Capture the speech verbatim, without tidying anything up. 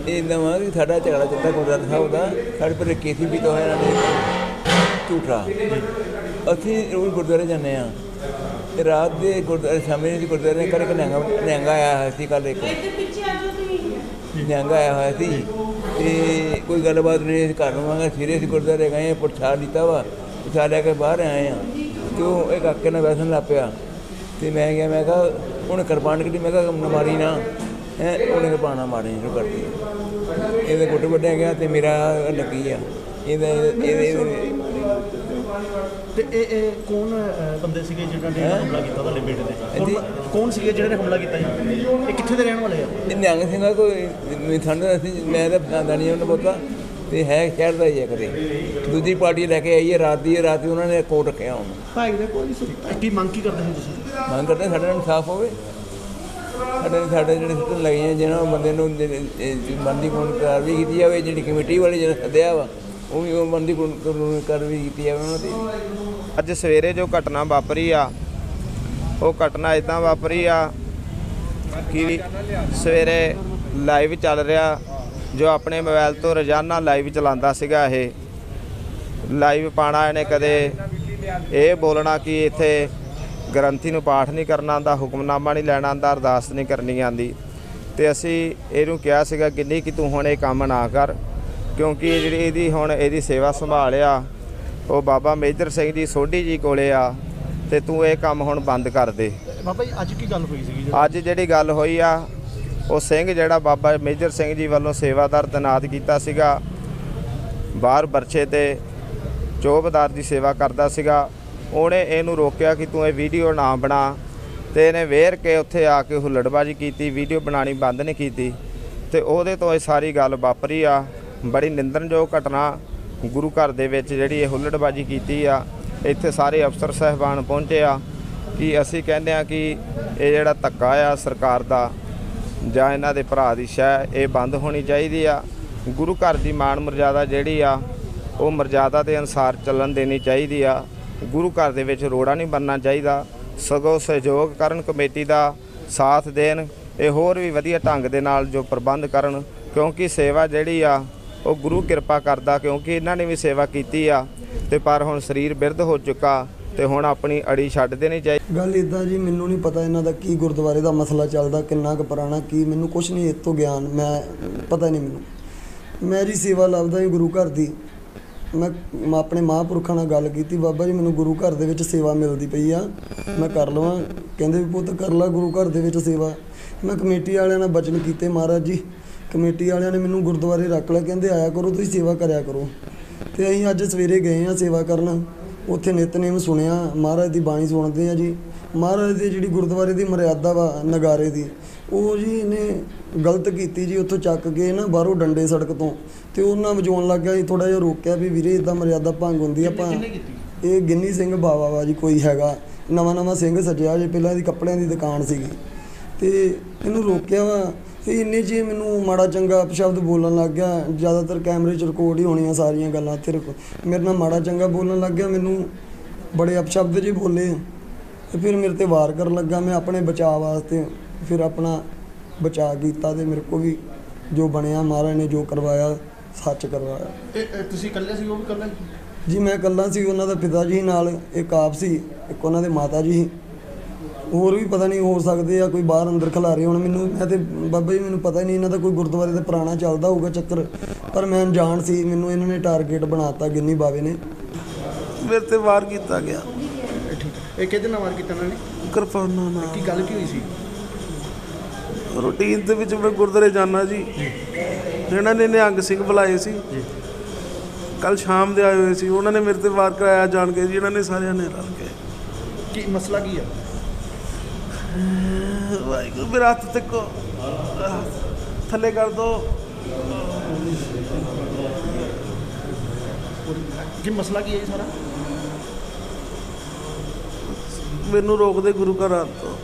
इदा वा कि साडा झगड़ा चलता गुरद्वारा साहब का साढ़े पर केसी भी तो है झूठा असीं रोज़ गुरद्वारे जाने रात के गुरद्वारे शामी गुरद्वारे घर एक निहंगा निहंगा आया सी कल एक निहंगा आया हुआ सी ते कोई गलबात नहीं घर में सवेरे असीं गुरद्वारे गए प्रसाद लिता वा प्रसाद लैके बाहर आए हैं तो एक काके ने वैसन लग पिया तो मैं गया मैं कहा उन्हें कृपान कटी मैं कहा मारी ना है उन्हें कृपाना मारनी शुरू कर दी ये गुट वड्या गया तो मेरा लगी आ कौन बंदे सीगे जिन्हां ने हमला किया तुहाडे बेटे ते कौन सीगे जिन्हां ने हमला किया जी ये कित्थे दे रहण वाले आ निहंग सिंह कोई ठंड मैं तो पता नहीं उन्हें पता तो है शहर का ही है कदे दूसरी पार्टी लैके आई है रात की रात उन्होंने कोर्ट रखे उन्होंने भाई दे कोई की मंग की करते हैं तुसीं मंग करते साडे नाल इंसाफ होवे साडे साडे जिहड़े सिस्टम लगे जिन्होंने बंदे नूं बनदी कानूनी कार्रवाई की जाए जिहड़ी कमेटी वाले जिहड़ा सद्दिया वा ਉਹ ਵੀ ਬੰਦੀ ਕਾਨੂੰਨੀ ਕਾਰਵਾਈ ਕੀਤੀ ਜਾਵੇ ਉਹਨਾਂ ਦੀ। ਅੱਜ ਸਵੇਰੇ ਜੋ ਘਟਨਾ ਵਾਪਰੀ ਆ ਉਹ ਘਟਨਾ ਇਦਾਂ ਵਾਪਰੀ ਆ ਕਿ ਸਵੇਰੇ ਲਾਈਵ ਚੱਲ ਰਿਹਾ ਜੋ ਆਪਣੇ ਮੋਬਾਈਲ ਤੋਂ ਰੋਜ਼ਾਨਾ ਲਾਈਵ ਚਲਾਉਂਦਾ ਸੀਗਾ ਇਹ ਲਾਈਵ ਪਾਣਾ ਇਹਨੇ ਕਦੇ ਇਹ ਬੋਲਣਾ ਕਿ ਇੱਥੇ ਗ੍ਰੰਥੀ ਨੂੰ ਪਾਠ ਨਹੀਂ ਕਰਨਾ ਆਉਂਦਾ ਹੁਕਮਨਾਮਾ ਨਹੀਂ ਲੈਣਾ ਆਉਂਦਾ ਅਰਦਾਸ ਨਹੀਂ ਕਰਨੀ ਆਉਂਦੀ ਤੇ ਅਸੀਂ ਇਹਨੂੰ ਕਿਹਾ ਸੀਗਾ ਕਿ ਨਹੀਂ ਕਿ ਤੂੰ ਹੁਣ ਇਹ ਕੰਮ ਨਾ ਕਰ क्योंकि जी यदी हुण यदी सेवा संभाल आ वो बाबा मेजर सिंह जी सोढ़ी जी कोले आ ते तू ये काम हुण बंद कर दे। बाबा जी अज की गल हुई सी अज जिहड़ी गल होई आ वो सिंह जिहड़ा बाबा मेजर सिंह जी वालों सेवादार तैनात कीता सीगा बाहर बरछे ते चौबदार की सेवा करदा सीगा उहने इहनूं रोकिया कि तू ये वीडियो ना बना ते इहने वेर के उत्थे आके हुल्लड़बाजी कीती वीडियो बनानी बंद नहीं कीती ते उहदे तो ये सारी गल वापरी आ। बड़ी निंदनयोग घटना गुरु घर दे विच जिहड़ी हुल्लड़बाजी कीती आ इत्थे सारे अफसर साहिबान पहुंचे आ कि असीं कहंदे आ कि ये जिहड़ा धक्का आ सरकार दा जां इन्हां दे भरा दी शह ये बंद होनी चाहिदी आ। गुरु घर दी मान मर्यादा जिहड़ी आ वो मर्यादा दे अनुसार चलन देनी चाहिदी आ। गुरु घर दे विच रोड़ा नहीं बनना चाहिदा सगों सहयोग करन कमेटी दा साथ देन ये होर भी वधिया ढंग दे नाल जो प्रबंध करन क्योंकि सेवा जिहड़ी आ वो गुरु किरपा करदा क्योंकि इन्हां ने भी सेवा कीती आ ते पर हुण शरीर बिरध हो चुका ते हुण अपनी अड़ी छड्ड देनी चाहिए। गल इदां जी मैनूं नहीं पता इन्हां दा की गुरुद्वारे दा मसला चलदा किन्ना क पुराना की मैनूं कुछ नहीं इस तों ज्ञान मैं पता नहीं मैनूं मेरी सेवा लभदा ही गुरु घर दी मैं अपने महापुरखां नाल गल कीती बाबा जी मैनूं गुरु घर दे विच सेवा मिलदी पई आ मैं कर लवां कहंदे भी पुੱਤ कर ला गुरु घर दे विच सेवा मैं कमेटी वालिआं नाल बचन कीते महाराज जी कमेटी वालिਆਂ ने मैनूं गुरुद्वारे रख लिया कहंदे आया करो तुसीं सेवा करिया करो ते असीं अज सवेरे गए हाँ सेवा करन उत्थे नितनेम सुनिया महाराज की बाणी सुनते हैं जी महाराज की जिहड़ी गुरुद्वारे की मर्यादा वा नगारे की वो जी इन्हें गलत की जी उत्थों चक के ना बाहरों डंडे सड़क तो ते उन्हां वजाउण लग गया जी थोड़ा जिहा रोकिया भी वीरे इदां मर्यादा भंग हुंदी आपां ये गिन्नी सिंह बावा वा जी कोई हैगा नवां नवां सिंह सजिया जे पहलां दी कपड़िਆਂ की दुकान सीगी ते इहनूं रोकिया वा इन्ने च मैनूं माड़ा चंगा अपशब्द बोलन लग गया ज़्यादातर कैमरे च रिकॉर्ड ही होनियां सारियां गल्लां ते मेरे नाल माड़ा चंगा बोलन लग गया मैनूं बड़े अपशब्द जी बोले ते फिर मेरे ते वार करन लगा मैं अपने बचाव वास्ते फिर अपना बचाव किया ते मेरे को भी जो बनया महाराज ने जो करवाया सच करवाया। तुसीं कल्ले सी वो भी कल्ला जी मैं कल्ला सी उन्हां दा पिता जी नाल एक आप सी एक उन्हां दे माता जी होर भी पता नहीं हो सकते या कोई बाहर अंदर खिलारे होने मैनूं मैं तो बाबा जी मैनूं पता ही नहीं इन्हां दा कोई गुरुद्वारे दा पुराना चलदा होगा चक्कर पर मैं अनजान सी मैनूं इन्हां ने टारगेट बनाता गिन्नी बावे ने मेरे ते वार किया गया। ठीक है किहदे नाल वार कीता इन्हां ने किरपाना नाल की गल की हुई सी रूटीन दे विच मैं गुरुद्वारे जाना जी इन्हां ने निहंग सिंह बुलाए सी कल शाम दे आए हुए सी उन्होंने मेरे ते वार कराया जान के जी इन्हां ने सारिਆਂ ने रल के की मसला की है वाहिगुरू मेरा हाथ तको थले कर दो की मसला की है सारा मैनू रोक दे गुरु घर आने तो